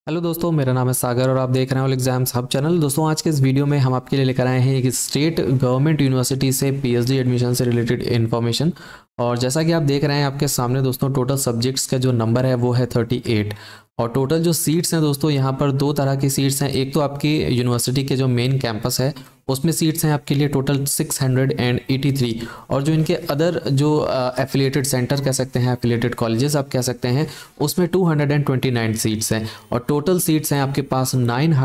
Hello दोस्तों, मेरा नाम है सागर और आप देख रहे हैं ऑल एग्जाम्स हब चैनल। दोस्तों, आज के इस वीडियो में हम आपके लिए लेकर आए हैं एक स्टेट गवर्नमेंट यूनिवर्सिटी से पीएचडी एडमिशन से रिलेटेड इन्फॉर्मेशन। और जैसा कि आप देख रहे हैं आपके सामने दोस्तों, टोटल सब्जेक्ट्स का जो नंबर है वो है 38। और टोटल जो सीट्स हैं दोस्तों, यहाँ पर दो तरह की सीट्स हैं। एक तो आपकी यूनिवर्सिटी के जो मेन कैंपस है उसमें सीट्स हैं आपके लिए टोटल 683। और जो इनके अदर जो एफिलिएटेड सेंटर कह सकते हैं, एफिलिएटेड कॉलेजेस आप कह सकते हैं, उसमें 229 सीट्स हैं। और टोटल सीट्स हैं आपके पास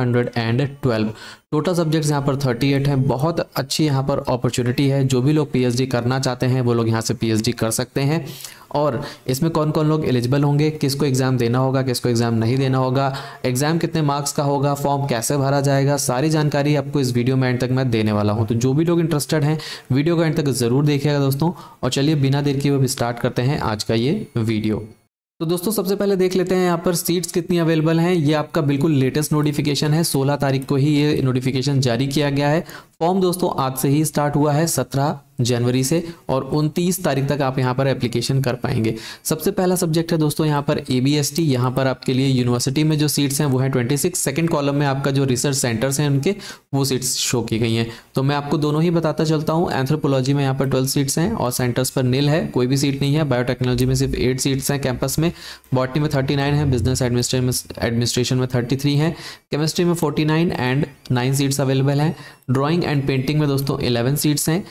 912। टोटल सब्जेक्ट्स यहाँ पर 38 हैं। बहुत अच्छी यहाँ पर अपॉर्चुनिटी है। जो भी लोग पीएचडी करना चाहते हैं वो लोग यहाँ से पीएचडी कर सकते हैं। और इसमें कौन कौन लोग एलिजिबल होंगे, किसको एग्ज़ाम देना होगा, किसको एग्ज़ाम नहीं देना होगा, एग्ज़ाम कितने मार्क्स का होगा, फॉर्म कैसे भरा जाएगा, सारी जानकारी आपको इस वीडियो में एंड तक मैं देने वाला हूं। तो जो भी लोग इंटरेस्टेड हैं वीडियो को एंड तक ज़रूर देखिएगा दोस्तों। और चलिए बिना देर किए अब स्टार्ट करते हैं आज का ये वीडियो। तो दोस्तों, सबसे पहले देख लेते हैं यहाँ पर सीट्स कितनी अवेलेबल हैं। ये आपका बिल्कुल लेटेस्ट नोटिफिकेशन है, 16 तारीख को ही ये नोटिफिकेशन जारी किया गया है। फॉर्म दोस्तों आज से ही स्टार्ट हुआ है, 17 जनवरी से, और 29 तारीख तक आप यहाँ पर एप्लीकेशन कर पाएंगे। सबसे पहला सब्जेक्ट है दोस्तों यहाँ पर एबीएसटी। यहाँ पर आपके लिए यूनिवर्सिटी में जो सीट्स हैं वो है 26। सेकंड कॉलम में आपका जो रिसर्च सेंटर्स हैं उनके वो सीट्स शो की गई हैं। तो मैं आपको दोनों ही बताता चलता हूँ। एंथ्रोपोलॉजी में यहाँ पर 12 सीट्स हैं और सेंटर्स पर नील है, कोई भी सीट नहीं है। बायोटेक्नोलॉजी में सिर्फ 8 सीट्स हैं कैंपस में। बॉटनी में 39 है, बिजनेस एडमिनिस्ट्रेशन में 33 हैं, केमिस्ट्री में 49 एंड 9 सीट्स अवेलेबल हैं। ड्राइंग एंड पेंटिंग में दोस्तों 11 सीट्स हैं।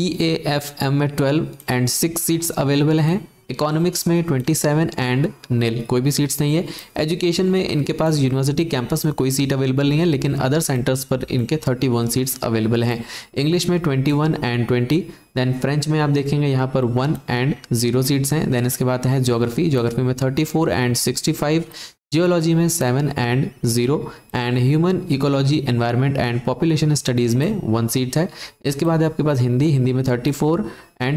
EAFM में 12 एंड 6 सीट्स अवेलेबल हैं। इकोनॉमिक्स में 27 एंड नील, कोई भी सीट्स नहीं है। एजुकेशन में इनके पास यूनिवर्सिटी कैंपस में कोई सीट अवेलेबल नहीं है, लेकिन अदर सेंटर्स पर इनके 31 सीट्स अवेलेबल हैं। इंग्लिश में 21 एंड 20। देन फ्रेंच में आप देखेंगे यहाँ पर 1 एंड 0 सीट्स हैं। देन इसके बाद है ज्योग्राफी में 34 एंड 65। जियोलॉजी में 7 and 0 and human ecology environment and population studies में 1 सीट है। इसके बाद आपके पास हिंदी में 34 एंड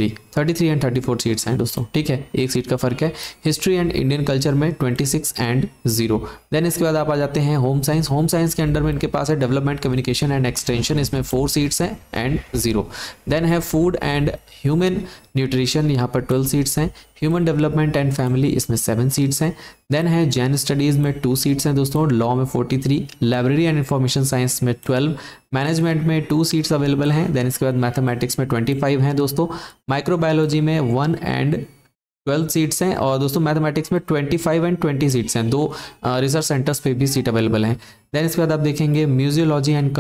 33 एंड 34 सीट्स हैं दोस्तों, ठीक है, एक सीट का फर्क है। हिस्ट्री एंड इंडियन कल्चर में 26 एंड 0। देन इसके बाद आप आ जाते हैं होम साइंस के अंडर में इनके पास है डेवलपमेंट कम्युनिकेशन एंड एक्सटेंशन, इसमें 4 सीट्स हैं एंड 0। देन है फूड एंड ह्यूमन न्यूट्रिशन, यहाँ पर 12 सीट्स हैं। ह्यूमन डेवलपमेंट एंड फैमिली, इसमें 7 सीट्स हैं। देन है जैन स्टडीज़ में 2 सीट्स हैं दोस्तों। लॉ में 43, लाइब्रेरी एंड इंफॉर्मेशन साइंस में 12, मैनेजमेंट में 2 सीट्स अवेलेबल हैं। देन इसके बाद मैथमेटिक्स में 25 हैं दोस्तों। माइक्रोबायोलॉजी में 1 एंड 12 सीट्स हैं। और दोस्तों मैथमेटिक्स में 25 एंड 20 सीट्स हैं। 2 रिसर्च सेंटर्स पे भी सीट अवेलेबल हैं। देन इसके बाद आप देखेंगे म्यूजियोलॉजी एंड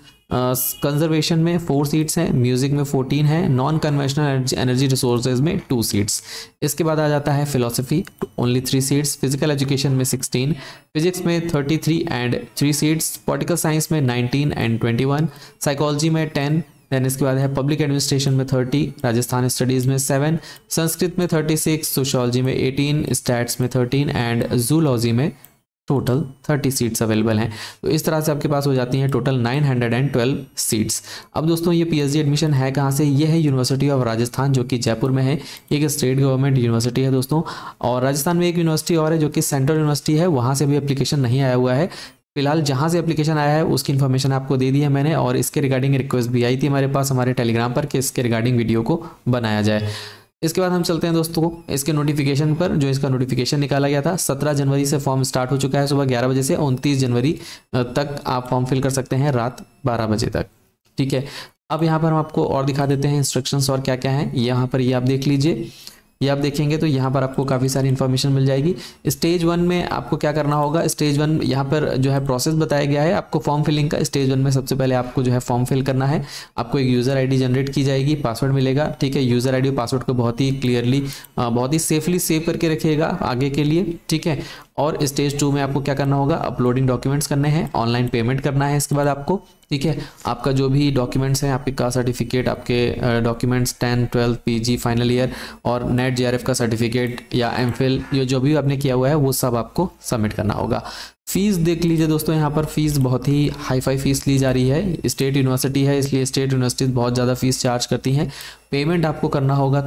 कंजर्वेशन में 4 सीट्स हैं। म्यूजिक में 14 है। नॉन कन्वेंशनल एनर्जी रिसोर्सेज में 2 सीट्स। इसके बाद आ जाता है philosophy, only 3 seats. Physical education में 16, फिजिक्स में 33 एंड 3 सीट्स। पॉलिटिकल साइंस में 19 एंड 21, साइकोलॉजी में 10। देन इसके बाद है पब्लिक एडमिनिस्ट्रेशन में 30, राजस्थान स्टडीज़ में 7, संस्कृत में 36, सोशियोलॉजी में 18, स्टैट्स में 13 एंड जूलॉजी में टोटल 30 सीट्स अवेलेबल हैं। तो इस तरह से आपके पास हो जाती हैं टोटल 912 सीट्स। अब दोस्तों ये पीएचडी एडमिशन है कहाँ से? ये है यूनिवर्सिटी ऑफ राजस्थान, जो कि जयपुर में है। एक स्टेट गवर्नमेंट यूनिवर्सिटी है दोस्तों। और राजस्थान में एक यूनिवर्सिटी और है जो कि सेंट्रल यूनिवर्सिटी है, वहाँ से भी एप्लीकेशन नहीं आया हुआ है फिलहाल। जहाँ से एप्लीकेशन आया है उसकी इन्फॉर्मेशन आपको दे दी है मैंने, और इसके रिगार्डिंग रिक्वेस्ट भी आई थी हमारे पास हमारे टेलीग्राम पर कि इसके रिगार्डिंग वीडियो को बनाया जाए। इसके बाद हम चलते हैं दोस्तों इसके नोटिफिकेशन पर। जो इसका नोटिफिकेशन निकाला गया था 17 जनवरी से फॉर्म स्टार्ट हो चुका है सुबह 11 बजे से 29 जनवरी तक आप फॉर्म फिल कर सकते हैं रात 12 बजे तक, ठीक है। अब यहाँ पर हम आपको और दिखा देते हैं इंस्ट्रक्शंस और क्या क्या है। यहाँ पर ये आप देख लीजिए, ये आप देखेंगे तो यहाँ पर आपको काफ़ी सारी इन्फॉर्मेशन मिल जाएगी। स्टेज 1 में आपको क्या करना होगा, स्टेज 1 यहाँ पर जो है प्रोसेस बताया गया है आपको फॉर्म फिलिंग का। स्टेज 1 में सबसे पहले आपको जो है फॉर्म फिल करना है। आपको एक यूज़र आईडी जनरेट की जाएगी, पासवर्ड मिलेगा, ठीक है। यूज़र आईडी और पासवर्ड को बहुत ही क्लियरली बहुत ही सेफली सेव करके रखिएगा आगे के लिए, ठीक है। और स्टेज 2 में आपको क्या करना होगा, अपलोडिंग डॉक्यूमेंट्स करने हैं, ऑनलाइन पेमेंट करना है इसके बाद आपको, ठीक है। आपका जो भी डॉक्यूमेंट्स हैं, आपके कास्ट सर्टिफिकेट, आपके डॉक्यूमेंट्स 10, 12, पीजी फाइनल ईयर और नेट जेआरएफ का सर्टिफिकेट या एमफिल, ये जो भी आपने किया हुआ है वो सब आपको सबमिट करना होगा। फीस देख लीजिए दोस्तों, यहाँ पर फीस बहुत ही हाई फाई फीस ली जा रही है। स्टेट यूनिवर्सिटी है इसलिए स्टेट यूनिवर्सिटीज बहुत ज़्यादा फीस चार्ज करती हैं। पेमेंट आपको करना होगा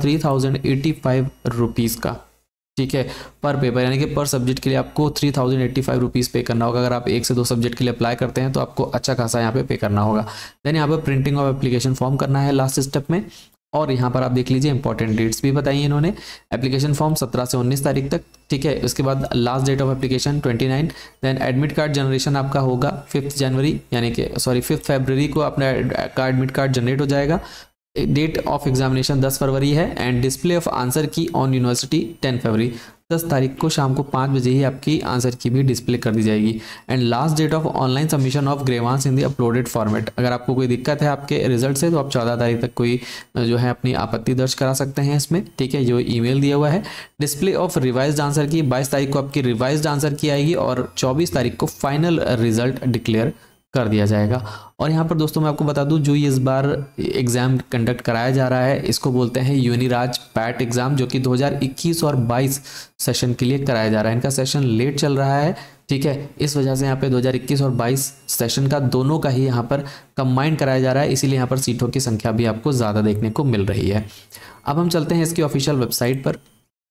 3085 रुपीज़ का, ठीक है, पर पेपर, यानी कि पर सब्जेक्ट के लिए आपको 3085 रुपीज़ पे करना होगा। अगर आप 1 से 2 सब्जेक्ट के लिए अप्लाई करते हैं तो आपको अच्छा खासा यहाँ पे करना होगा। देन यहाँ पर प्रिंटिंग ऑफ एप्लीकेशन फॉर्म करना है लास्ट स्टेप में। और यहाँ पर आप देख लीजिए इंपॉर्टेंट डेट्स भी बताई इन्होंने। एप्लीकेशन फॉर्म 17 से 19 तारीख तक, ठीक है। उसके बाद last date of application 29। Then admit card generation आपका होगा 5 जनवरी, यानी कि 5 फरवरी को अपना एडमिट कार्ड जनरेट हो जाएगा। डेट ऑफ एग्जामिनेशन 10 फरवरी है and display of answer key on university 10 फरवरी। 10 तारीख को शाम को 5 बजे ही आपकी आंसर की भी डिस्प्ले कर दी जाएगी। And last date of online submission of grievance in the uploaded format. अगर आपको कोई दिक्कत है आपके रिजल्ट से तो आप 14 तारीख तक कोई जो है अपनी आपत्ति दर्ज करा सकते हैं इसमें, ठीक है। जो ईमेल दिया हुआ है। डिस्प्ले ऑफ रिवाइज्ड आंसर की 22 तारीख को आपकी रिवाइज्ड आंसर की आएगी और 24 तारीख को फाइनल रिजल्ट डिक्लेयर कर दिया जाएगा। और यहाँ पर दोस्तों मैं आपको बता दूं, जो इस बार एग्ज़ाम कंडक्ट कराया जा रहा है इसको बोलते हैं यूनिराज पैट एग्ज़ाम, जो कि 2021 और 22 सेशन के लिए कराया जा रहा है। इनका सेशन लेट चल रहा है, ठीक है। इस वजह से यहाँ पे 2021 और 22 सेशन का दोनों का ही यहाँ पर कंबाइंड कराया जा रहा है, इसीलिए यहाँ पर सीटों की संख्या भी आपको ज़्यादा देखने को मिल रही है। अब हम चलते हैं इसकी ऑफिशियल वेबसाइट पर।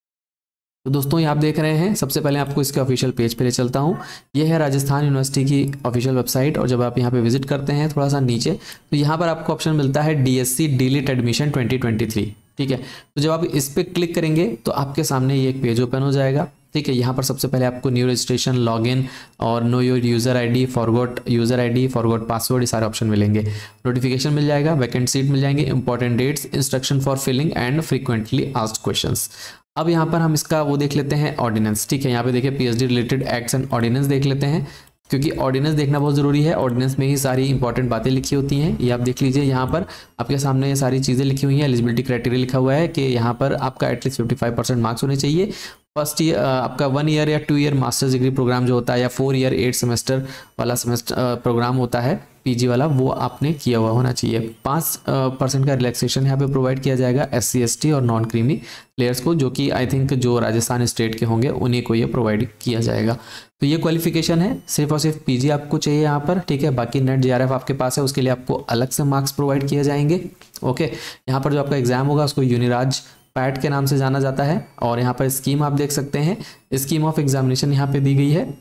तो दोस्तों ये आप देख रहे हैं, सबसे पहले आपको इसके ऑफिशियल पेज पे ले चलता हूँ। ये है राजस्थान यूनिवर्सिटी की ऑफिशियल वेबसाइट। और जब आप यहाँ पे विजिट करते हैं थोड़ा सा नीचे, तो यहाँ पर आपको ऑप्शन मिलता है DSC डिलीट एडमिशन 2023, ठीक है। तो जब आप इस पर क्लिक करेंगे तो आपके सामने ये एक पेज ओपन हो जाएगा, ठीक है। यहाँ पर सबसे पहले आपको न्यू रजिस्ट्रेशन, लॉगिन और know your user ID, forgot user ID, forgot password, ये सारे ऑप्शन मिलेंगे। नोटिफिकेशन मिल जाएगा, वैकेंट सीट मिल जाएंगे, important dates, instruction for filling and frequently asked questions. अब यहाँ पर हम इसका वो देख लेते हैं ऑर्डिनेंस, ठीक है। यहाँ पे देखिए PhD related acts and ordinance देख लेते हैं, क्योंकि ऑर्डिनेंस देखना बहुत ज़रूरी है। ऑर्डिनेंस में ही सारी इंपॉर्टेंट बातें लिखी होती हैं। ये आप देख लीजिए, यहाँ पर आपके सामने ये सारी चीज़ें लिखी हुई हैं। एलिजिबिलिटी क्राइटेरिया लिखा हुआ है कि यहाँ पर आपका एटलीस्ट 55% मार्क्स होने चाहिए। फर्स्ट ईयर आपका 1 ईयर या 2 ईयर मास्टर्स डिग्री प्रोग्राम जो होता है, या 4 ईयर 8 सेमेस्टर वाला प्रोग्राम होता है PG वाला, वो आपने किया हुआ होना चाहिए। 5% का रिलैक्सेशन यहाँ पे प्रोवाइड किया जाएगा SC ST और नॉन क्रीमी प्लेयर्स को, जो कि आई थिंक जो राजस्थान स्टेट के होंगे उन्हीं को ये प्रोवाइड किया जाएगा। तो ये क्वालिफिकेशन है, सिर्फ और सिर्फ PG आपको चाहिए यहाँ पर, ठीक है। बाकी नेट JRF आपके पास है, उसके लिए आपको अलग से मार्क्स प्रोवाइड किए जाएंगे, ओके। यहाँ पर जो आपका एग्जाम होगा उसको यूनिराज पैट के नाम से जाना जाता है। और यहाँ पर स्कीम आप देख सकते हैं, स्कीम ऑफ एग्जामिनेशन यहाँ पे दी गई है।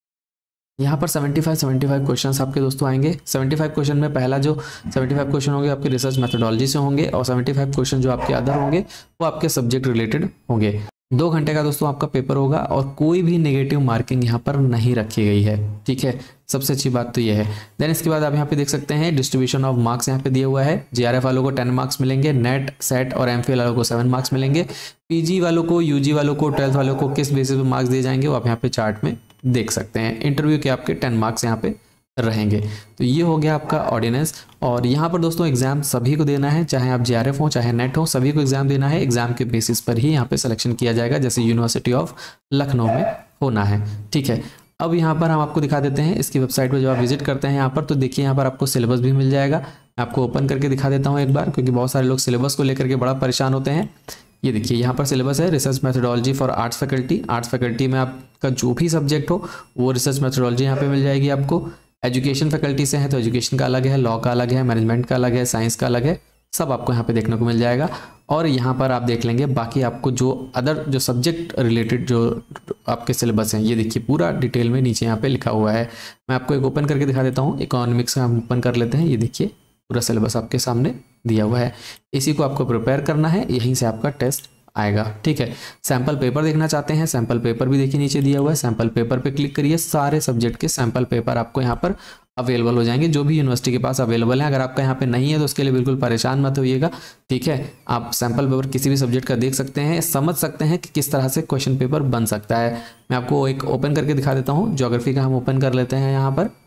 यहाँ पर 75 क्वेश्चंस आपके दोस्तों आएंगे। 75 क्वेश्चन में पहला जो 75 क्वेश्चन होंगे आपके रिसर्च मेथोडोलॉजी से होंगे, और 75 क्वेश्चन जो आपके अदर होंगे वो आपके सब्जेक्ट रिलेटेड होंगे। 2 घंटे का दोस्तों आपका पेपर होगा और कोई भी नेगेटिव मार्किंग यहाँ पर नहीं रखी गई है, ठीक है। सबसे अच्छी बात तो ये है। देन इसके बाद आप यहाँ पे देख सकते हैं डिस्ट्रीब्यूशन ऑफ मार्क्स यहाँ पे दिया हुआ है। JRF वालों को 10 मार्क्स मिलेंगे, नेट सेट और MPhil वालों को 7 मार्क्स मिलेंगे। PG वालों को, UG वालों को, 12th वालों को किस बेसिस पे मार्क्स दिए जाएंगे वो आप यहाँ पे चार्ट में देख सकते हैं। इंटरव्यू के आपके 10 मार्क्स यहाँ पे रहेंगे। तो ये हो गया आपका ऑर्डिनेंस। और यहाँ पर दोस्तों एग्जाम सभी को देना है, चाहे आप JRF हो चाहे नेट हो, सभी को एग्जाम देना है। एग्जाम के बेसिस पर ही यहाँ पे सिलेक्शन किया जाएगा, जैसे यूनिवर्सिटी ऑफ लखनऊ में होना है, ठीक है। अब यहाँ पर हम आपको दिखा देते हैं इसकी वेबसाइट पर। जब आप विजिट करते हैं यहाँ पर तो देखिए यहाँ पर आपको सिलेबस भी मिल जाएगा। आपको ओपन करके दिखा देता हूँ एक बार, क्योंकि बहुत सारे लोग सिलेबस को लेकर के बड़ा परेशान होते हैं। ये देखिए यहाँ पर सिलेबस है, research methodology for arts faculty. Arts faculty में आपका जो भी सब्जेक्ट हो वो रिसर्च मेथोडोलॉजी यहाँ पे मिल जाएगी आपको। एजुकेशन फैकल्टी से है तो एजुकेशन का अलग है, लॉ का अलग है, मैनेजमेंट का अलग है, साइंस का अलग है, सब आपको यहाँ पे देखने को मिल जाएगा। और यहाँ पर आप देख लेंगे बाकी आपको जो अदर जो सब्जेक्ट रिलेटेड जो आपके सिलेबस हैं, ये देखिए पूरा डिटेल में नीचे यहाँ पे लिखा हुआ है। मैं आपको एक ओपन करके दिखा देता हूँ। इकोनॉमिक्स का हम ओपन कर लेते हैं। ये देखिए पूरा सिलेबस आपके सामने दिया हुआ है, इसी को आपको प्रिपेयर करना है, यहीं से आपका टेस्ट आएगा, ठीक है। सैंपल पेपर देखना चाहते हैं, सैंपल पेपर भी देखिए नीचे दिया हुआ है। सैंपल पेपर पे क्लिक करिए, सारे सब्जेक्ट के सैंपल पेपर आपको यहाँ पर अवेलेबल हो जाएंगे, जो भी यूनिवर्सिटी के पास अवेलेबल है। अगर आपका यहाँ पे नहीं है तो उसके लिए बिल्कुल परेशान मत होइएगा, ठीक है। आप सैंपल पेपर किसी भी सब्जेक्ट का देख सकते हैं, समझ सकते हैं कि किस तरह से क्वेश्चन पेपर बन सकता है। मैं आपको एक ओपन करके दिखा देता हूँ। ज्योग्राफी का हम ओपन कर लेते हैं यहाँ पर,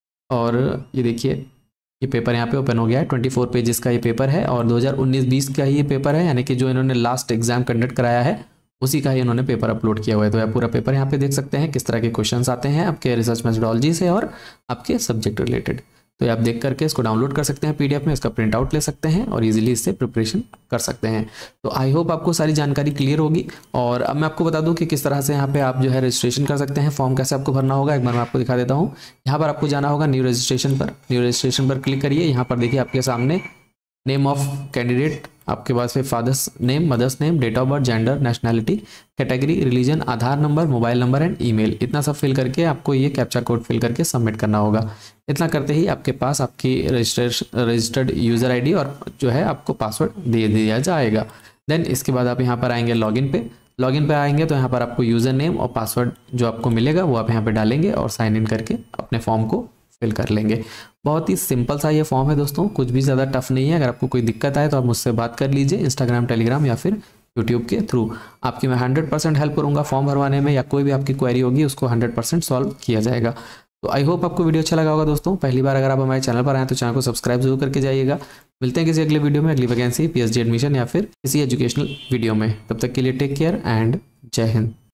और ये देखिए ये पेपर यहाँ पे ओपन हो गया है। 24 पेजेस का ये पेपर है और 2019-20 का ही ये पेपर है, यानी कि जो इन्होंने लास्ट एग्जाम कंडक्ट कराया है उसी का ही इन्होंने पेपर अपलोड किया हुआ है। तो आप पूरा पेपर यहाँ पे देख सकते हैं किस तरह के क्वेश्चंस आते हैं आपके रिसर्च मेथोडोलॉजी से और आपके सब्जेक्ट रिलेटेड। तो ये आप देख करके इसको डाउनलोड कर सकते हैं PDF में, इसका प्रिंट आउट ले सकते हैं और इजीली इससे प्रिपरेशन कर सकते हैं। तो आई होप आपको सारी जानकारी क्लियर होगी। और अब मैं आपको बता दूं कि किस तरह से यहाँ पे आप जो है रजिस्ट्रेशन कर सकते हैं, फॉर्म कैसे आपको भरना होगा। एक बार मैं आपको दिखा देता हूँ। यहाँ पर आपको जाना होगा न्यू रजिस्ट्रेशन पर। न्यू रजिस्ट्रेशन पर क्लिक करिए। यहाँ पर देखिए आपके सामने नेम ऑफ कैंडिडेट आपके पास फिर father's name, mother's name, date of birth, gender, nationality, category, religion, Aadhaar number, mobile number and email, इतना सब फिल करके आपको ये कैप्चा कोड फिल करके सबमिट करना होगा। इतना करते ही आपके पास आपकी रजिस्टर्ड यूज़र आईडी और जो है आपको पासवर्ड दे दिया जाएगा। देन इसके बाद आप यहाँ पर आएंगे लॉगिन पे आएंगे तो यहाँ पर आपको यूज़र नेम और पासवर्ड जो आपको मिलेगा वो आप यहाँ पे डालेंगे और साइन इन करके अपने फॉर्म को फिल कर लेंगे। बहुत ही सिंपल सा ये फॉर्म है दोस्तों, कुछ भी ज़्यादा टफ नहीं है। अगर आपको कोई दिक्कत आए तो आप मुझसे बात कर लीजिए इंस्टाग्राम, टेलीग्राम या फिर यूट्यूब के थ्रू। आपकी मैं 100% हेल्प करूँगा फॉर्म भरवाने में, या कोई भी आपकी क्वेरी होगी उसको 100% सॉल्व किया जाएगा। तो आई होप आपको वीडियो अच्छा लगा होगा दोस्तों। पहली बार अगर आप हमारे चैनल पर आए तो चैनल को सब्सक्राइब जरूर करके जाइएगा। मिलते हैं किसी अगले वीडियो में, अगली वैकेंसी, पीएचडी एडमिशन या फिर किसी एजुकेशनल वीडियो में। तब तक के लिए टेक केयर एंड जय हिंद।